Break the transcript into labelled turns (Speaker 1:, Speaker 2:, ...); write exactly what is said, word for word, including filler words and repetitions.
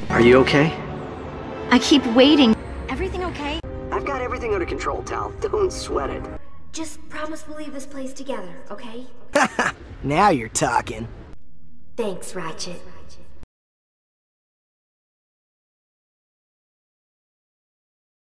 Speaker 1: Are you okay?
Speaker 2: I keep waiting. Everything okay?
Speaker 3: I've got everything under control, Tal. Don't sweat it.
Speaker 4: Just promise we'll leave this place together, okay?
Speaker 5: Now you're talking.
Speaker 4: Thanks, Ratchet.